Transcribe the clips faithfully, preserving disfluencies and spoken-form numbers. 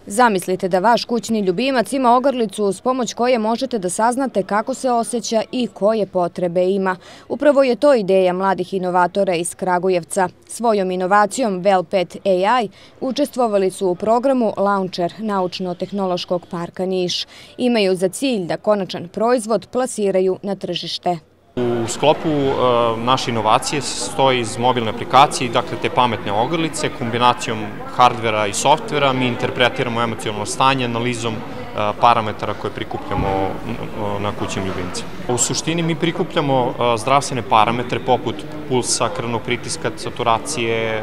Zamislite da vaš kućni ljubimac ima ogrlicu uz pomoć koje možete da saznate kako se osjeća i koje potrebe ima. Upravo je to ideja mladih inovatora iz Kragujevca. Svojom inovacijom Velpet A I učestvovali su u programu Launcher Naučno-tehnološkog parka Niš. Imaju za cilj da konačan proizvod plasiraju na tržište. U sklopu naše inovacije stoji iz mobilne aplikacije, dakle te pametne ogrlice, kombinacijom hardvera i softvera mi interpretiramo emocionalno stanje analizom parametara koje prikupljamo na kućnim ljubimcima. U suštini mi prikupljamo zdravstvene parametre poput pulsa, krvnog pritiska, saturacije,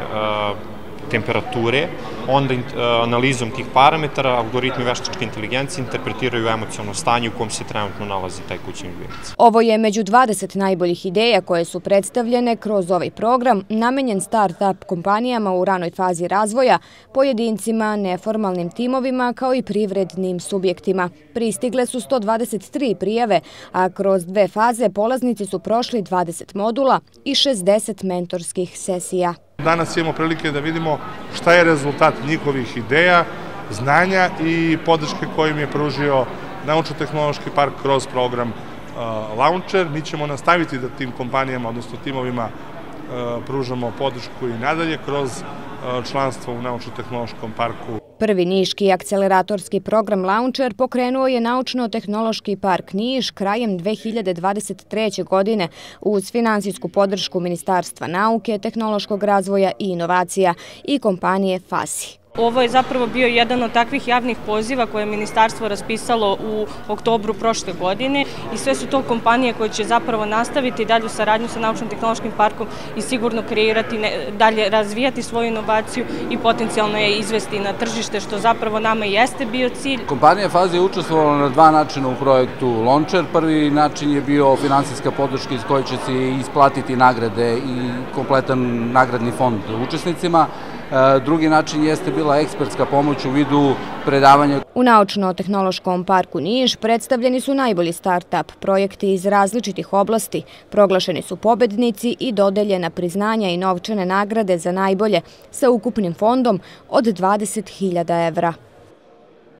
temperature, onda analizom tih parametara algoritmi veštačke inteligencije interpretiraju emocionalno stanje u kom se trenutno nalazi taj kućni ljubimac. Ovo je među dvadeset najboljih ideja koje su predstavljene kroz ovaj program, namenjen start-up kompanijama u ranoj fazi razvoja, pojedincima, neformalnim timovima kao i privrednim subjektima. Pristigle su sto dvadeset tri prijave, a kroz dve faze polaznici su prošli dvadeset modula i šezdeset mentorskih sesija. Danas imamo prilike da vidimo šta je rezultat njihovih ideja, znanja i podrške koju im je pružio Naučno-tehnološki park kroz program Launcher. Mi ćemo nastaviti da tim kompanijama, odnosno timovima, pružamo podršku i nadalje kroz članstvo u Naučno-tehnološkom parku. Prvi niški akceleratorski program Launcher pokrenuo je Naučno-tehnološki park Niš krajem dve hiljade dvadeset treće. godine uz finansijsku podršku Ministarstva nauke, tehnološkog razvoja i inovacija i kompanije Fasi. Ovo je zapravo bio jedan od takvih javnih poziva koje je ministarstvo raspisalo u oktobru prošle godine i sve su to kompanije koje će zapravo nastaviti dalju saradnju sa Naučno-tehnološkim parkom i sigurno kreirati, dalje razvijati svoju inovaciju i potencijalno je izvesti na tržište, što zapravo nama jeste bio cilj. Kompanija Fazi je učestvovala na dva načina u projektu Launcher. Prvi način je bio finansijska podrška iz koje će se isplatiti nagrade i kompletan nagradni fond učesnicima. Drugi način jeste bila ekspertska pomoć u vidu predavanja. U Naučno-tehnološkom parku Niš predstavljeni su najbolji start-up projekti iz različitih oblasti, proglašeni su pobednici i dodeljena priznanja i novčane nagrade za najbolje sa ukupnim fondom od dvadeset hiljada evra.